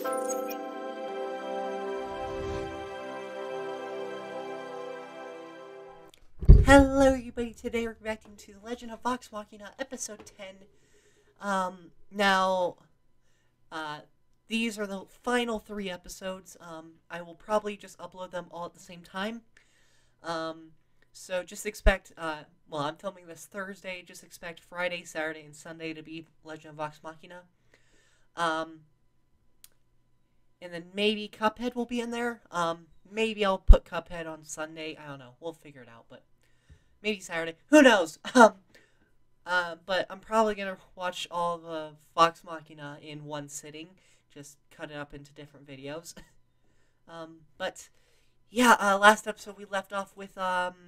Hello, everybody. Today we're reacting to The Legend of Vox Machina, episode 10. Now, these are the final 3 episodes. I will probably just upload them all at the same time. So just expect, well, I'm filming this Thursday. Just expect Friday, Saturday, and Sunday to be Legend of Vox Machina. And then maybe Cuphead will be in there. Maybe I'll put Cuphead on Sunday. I don't know. We'll figure it out, but maybe Saturday. Who knows? But I'm probably going to watch all the Vox Machina in one sitting. Just cut it up into different videos. But, yeah, last episode we left off with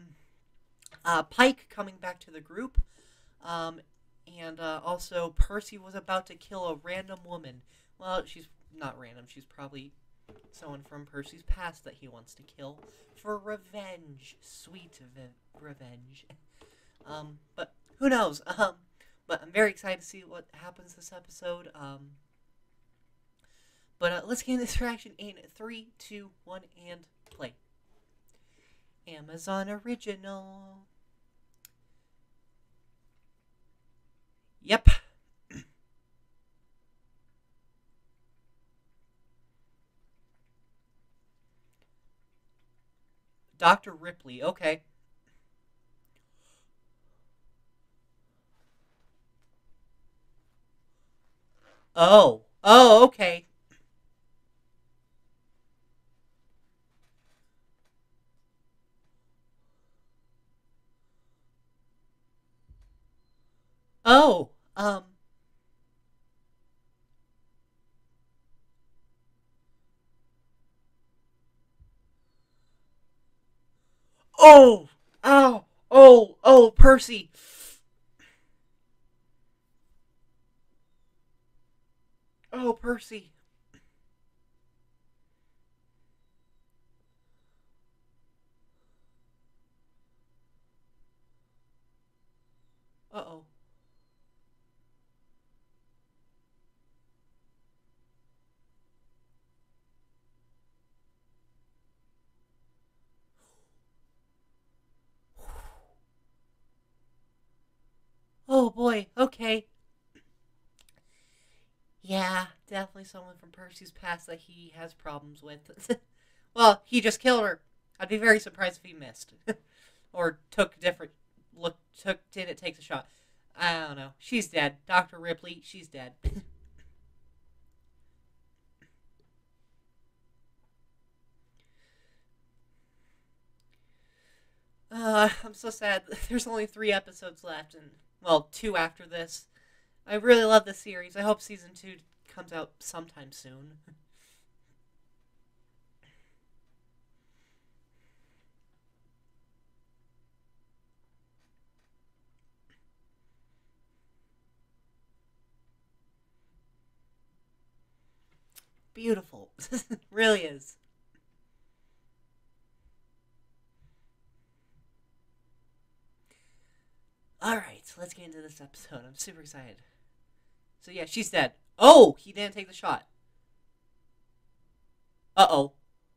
Pike coming back to the group. And also Percy was about to kill a random woman. Well, she's not random. She's probably someone from Percy's past that he wants to kill for revenge. Sweet revenge. But who knows? But I'm very excited to see what happens this episode. But let's get into this reaction in 3, 2, 1, and play. Amazon Original. Yep. Dr. Ripley, okay. Oh. Oh, okay. Oh. Oh. Ow. Oh. Oh, Percy. Oh, Percy. Uh-oh. Oh, boy. Okay. Yeah, definitely someone from Percy's past that he has problems with. Well, he just killed her. I'd be very surprised if he missed. Or took a different look, didn't take the shot. I don't know. She's dead. Dr. Ripley, she's dead. I'm so sad. There's only 3 episodes left, and, well, 2 after this. I really love this series. I hope season 2 comes out sometime soon. Beautiful. Really is. Alright, so let's get into this episode. I'm super excited. So yeah, she's dead. Oh, he didn't take the shot. Uh-oh.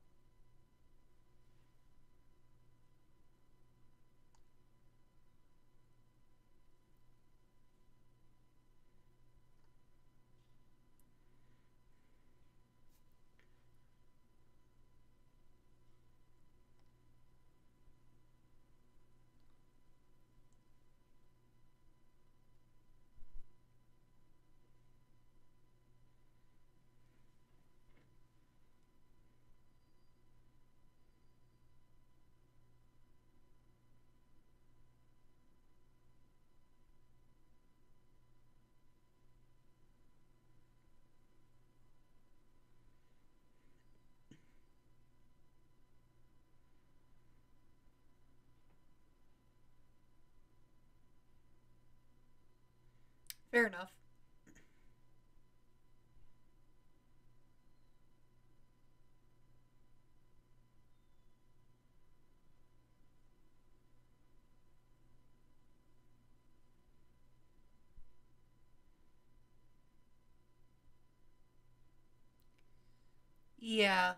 Fair enough. Yeah.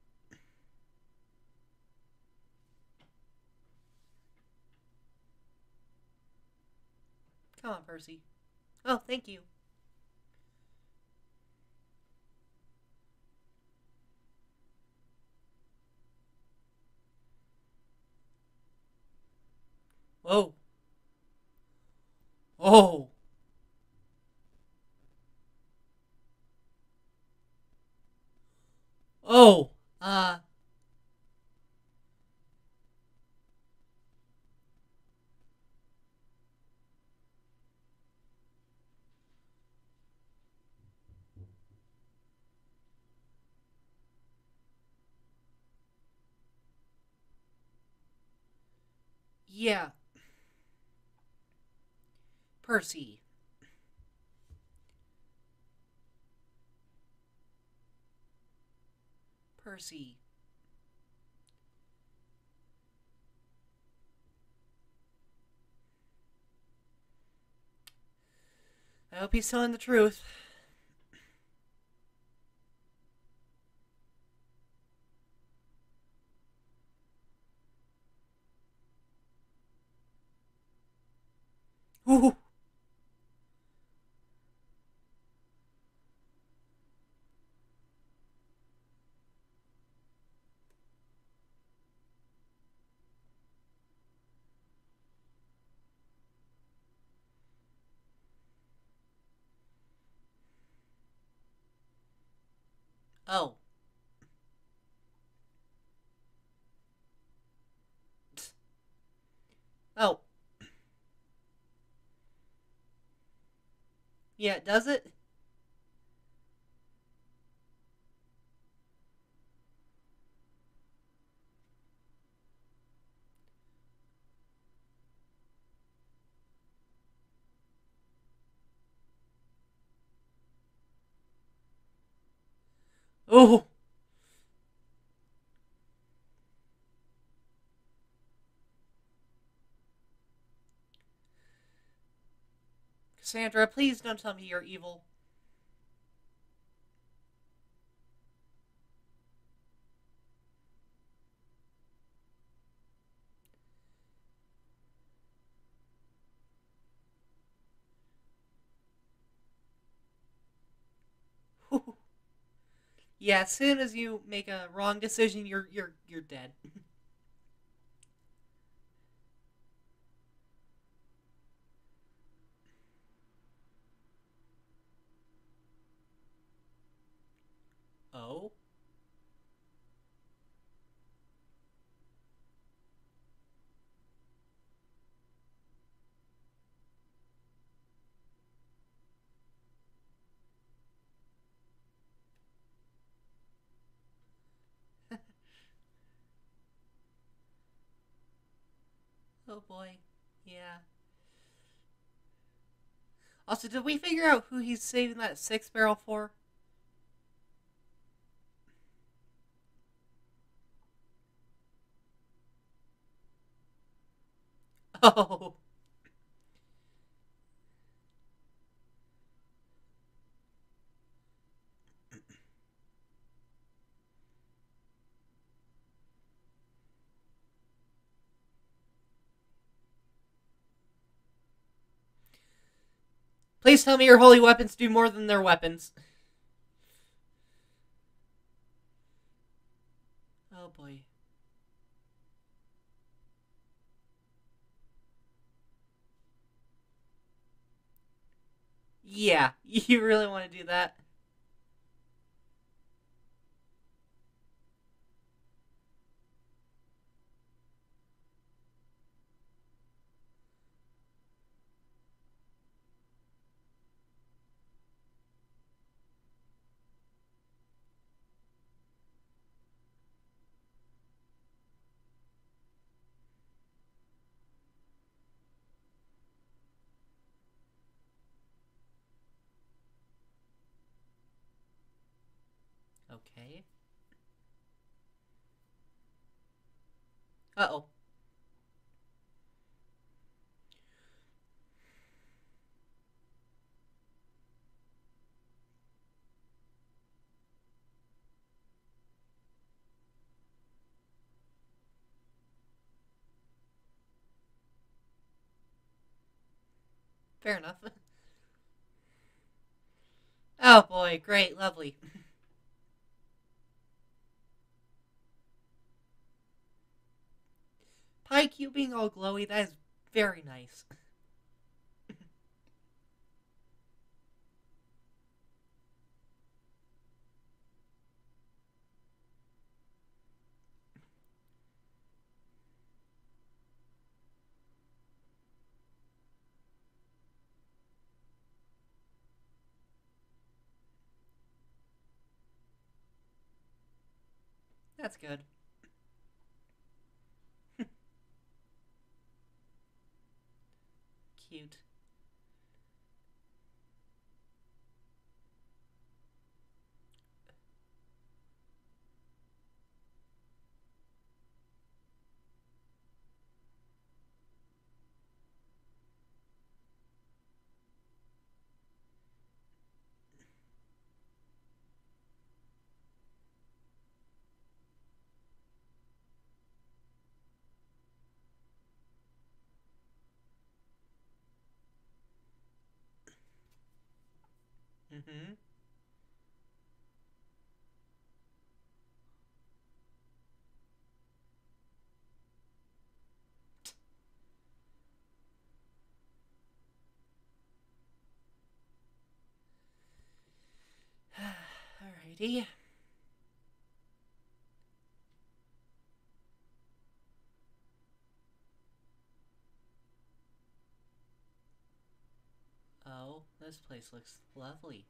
Come on, Percy. Oh, thank you. Whoa. Oh. Oh. Uh. Yeah. Percy. Percy. I hope he's telling the truth. Ooh. Oh. Oh. Yeah, does it? Oh. Cassandra, please don't tell me you're evil. Yeah, as soon as you make a wrong decision, you're dead. Oh. Oh boy. Yeah. Also, did we figure out who he's saving that six barrel for? Oh. Please tell me your holy weapons do more than their weapons. Oh boy. Yeah, you really want to do that? Okay. Uh oh. Fair enough. Oh boy, great, lovely. Pike, you being all glowy, that is very nice. That's good. Cute. Mm-hmm. Alrighty. Oh, this place looks lovely.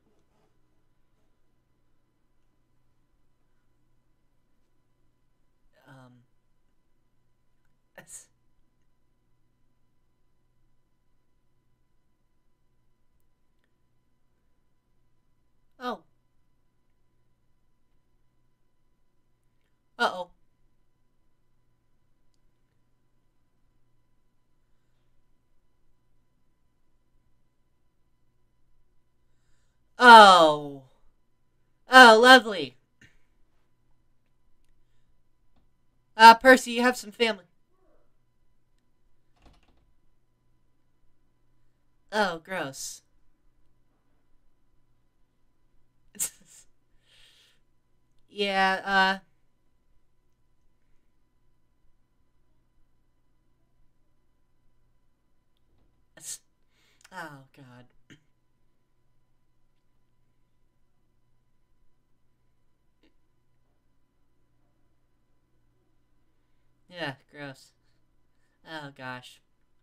Um, it's, oh, uh-oh. Oh. Oh, lovely. Percy, you have some family. Oh, gross. Yeah, oh, God. Yeah, gross. Oh, gosh.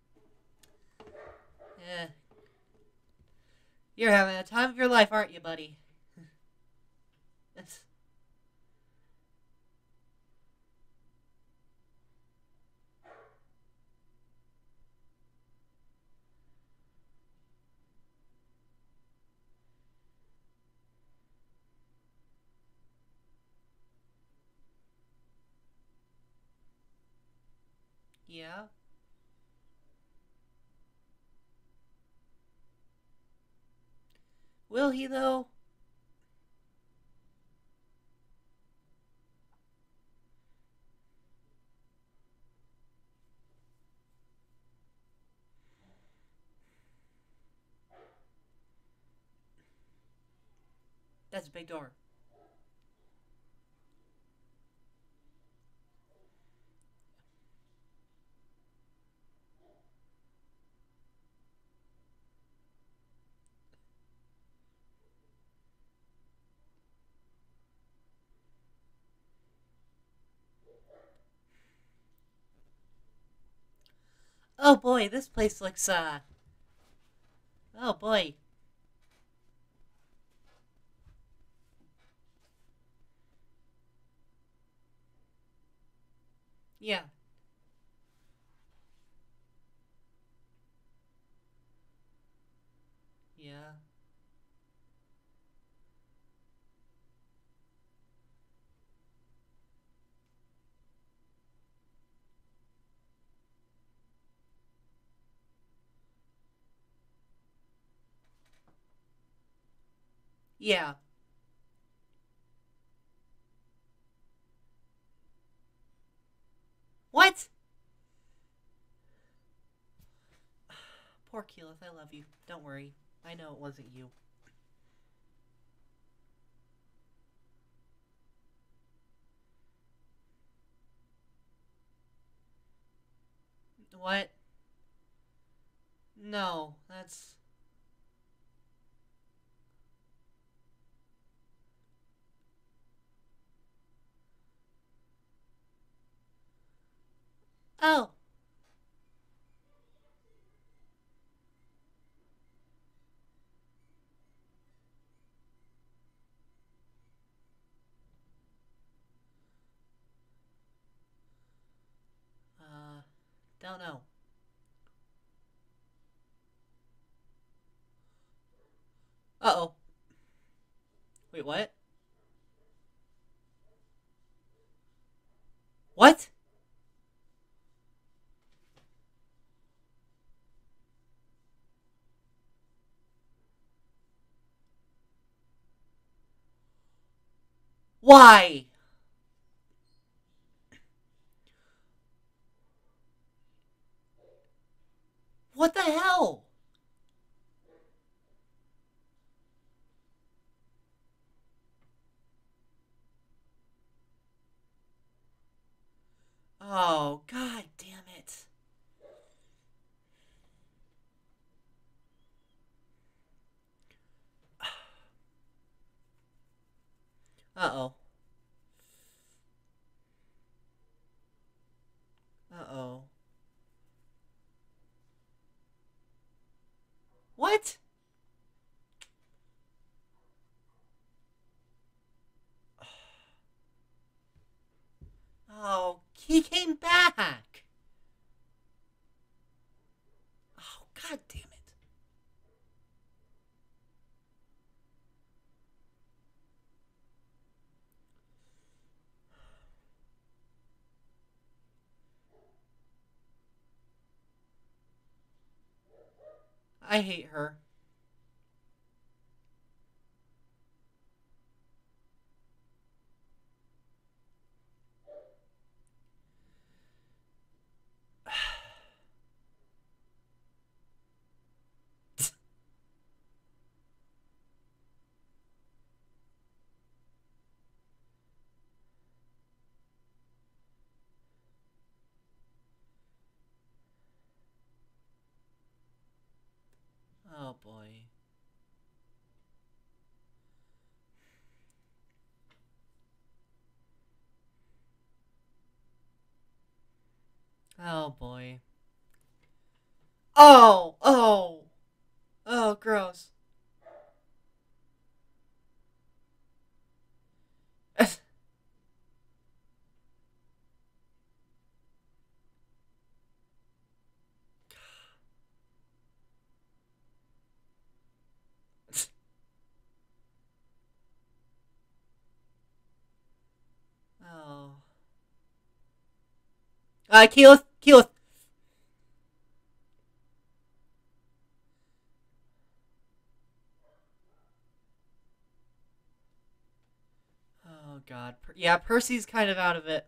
Yeah. You're having a time of your life, aren't you, buddy? Yeah. Will he, though? That's a big door. Oh, boy, this place looks, oh, boy. Yeah. Yeah. Yeah. What? poor Keyleth. I love you. Don't worry. I know it wasn't you. What? No, that's... Oh. Uh, don't know. Uh-oh. Wait, what? What? Why? What the hell? Oh, god damn it. Uh-oh. Uh-oh. What? Oh, he came back. Oh, god damn it. I hate her. Oh, boy. Oh, boy. Oh, oh. Oh, gross. Oh. Keyleth, Keyleth. Oh, God. Yeah, Percy's kind of out of it.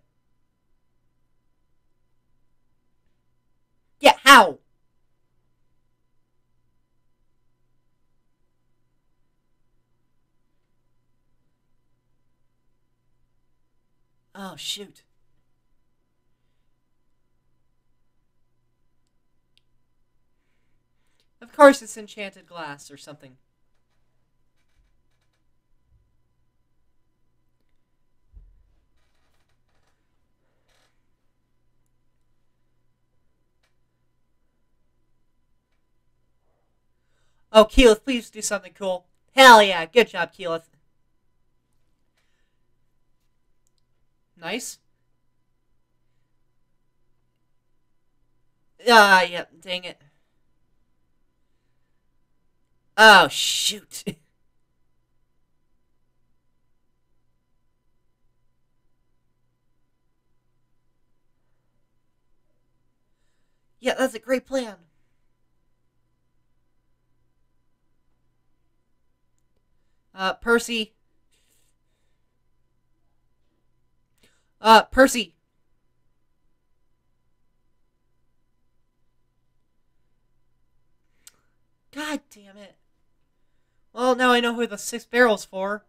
Yeah, how? Oh, shoot. Of course it's enchanted glass or something. Oh, Keyleth, please do something cool. Hell yeah, good job, Keyleth. Nice. Ah, yeah, dang it. Oh, shoot. Yeah, that's a great plan. Percy. Percy. God damn it. Well, now I know who the 6 barrel's for.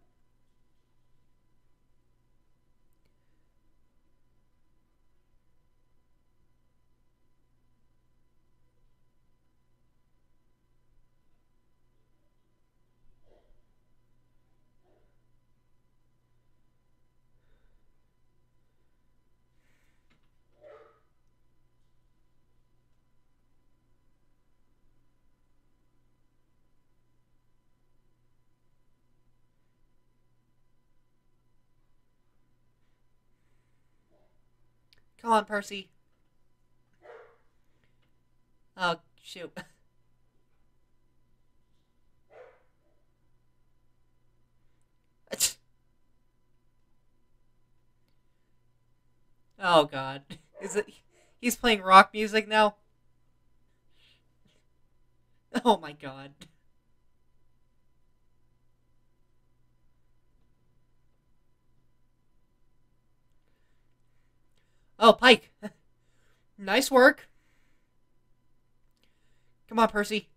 Come on, Percy. Oh, shoot. Oh, God. Is it? He's playing rock music now? Oh, my God. Oh, Pike. Nice work. Come on, Percy.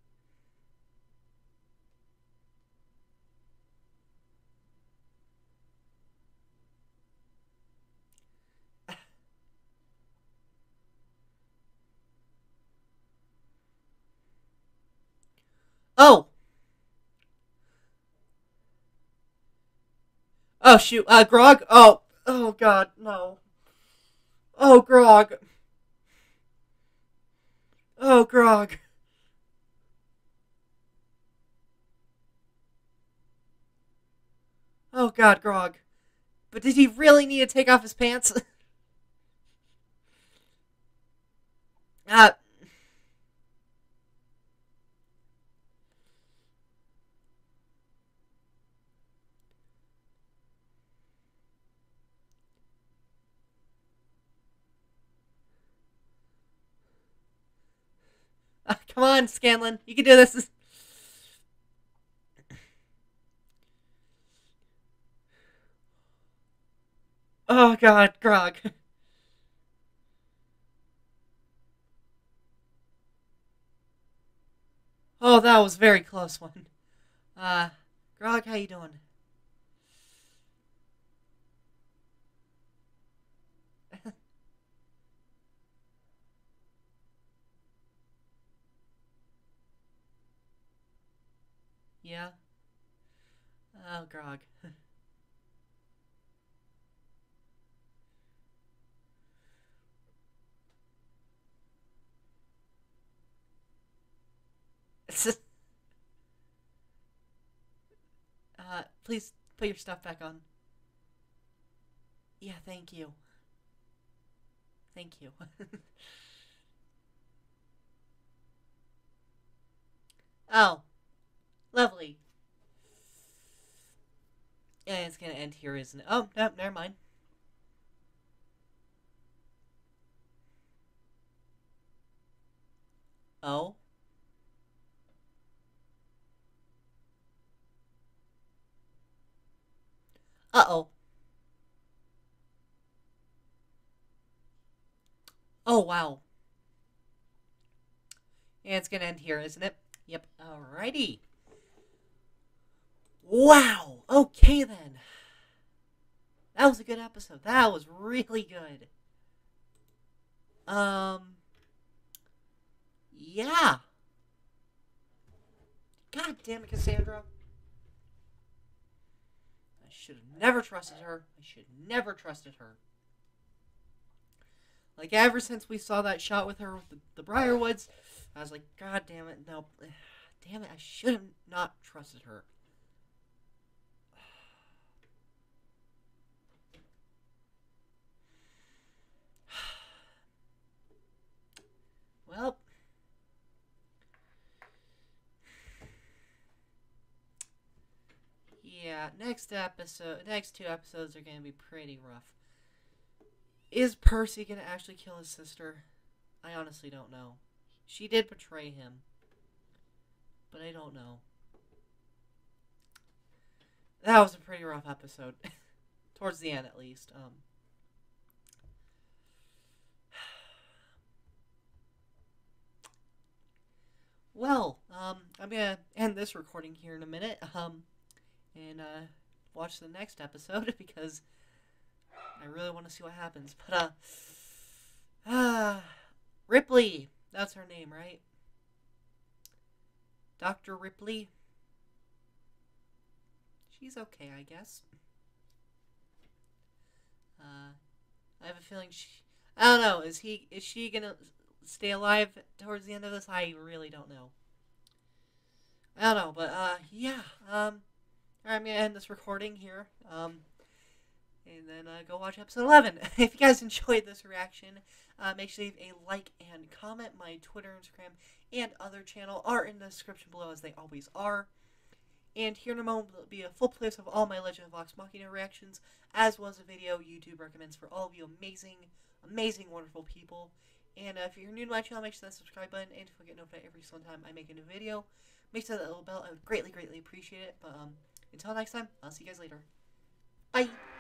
Oh. Oh, shoot. Grog? Oh. Oh, God. No. Oh, Grog. Oh, Grog. Oh, God, Grog. But did he really need to take off his pants? uh, come on, Scanlan. You can do this. Oh, God, Grog. Oh, that was a very close one. Uh, Grog, how you doing? Yeah? Oh, Grog. Please put your stuff back on. Yeah, thank you. Thank you. Oh, lovely. Yeah, it's gonna end here, isn't it? Oh, no, never mind. Oh. Uh-oh. Oh, wow. Yeah, it's gonna end here, isn't it? Yep. Alrighty. Wow. Okay, then. That was a good episode. That was really good. Um, yeah. God damn it, Cassandra. I should have never trusted her. I should never trusted her. Like, ever since we saw that shot with her with the Briarwoods, I was like, God damn it, no. Damn it, I should have not trusted her. Well, yeah, next 2 episodes are gonna be pretty rough. Is Percy gonna actually kill his sister? I honestly don't know. She did betray him, but I don't know. That was a pretty rough episode. Towards the end, at least. well, I'm gonna end this recording here in a minute, and watch the next episode because I really want to see what happens. But Ripley, that's her name, right? Dr. Ripley. She's okay, I guess. I have a feeling I don't know. Is she gonna stay alive towards the end of this? I really don't know. I don't know, but yeah. I'm gonna end this recording here. And then go watch episode 11. If you guys enjoyed this reaction, make sure to leave a like and comment. My Twitter, Instagram, and other channel are in the description below, as they always are. And here in a moment will be a full playlist of all my Legend of Vox Machina reactions, as well as a video YouTube recommends for all of you amazing, wonderful people. And if you're new to my channel, make sure that subscribe button, and if you get notified every single time I make a new video, make sure that little bell. I would greatly appreciate it. But until next time, I'll see you guys later. Bye!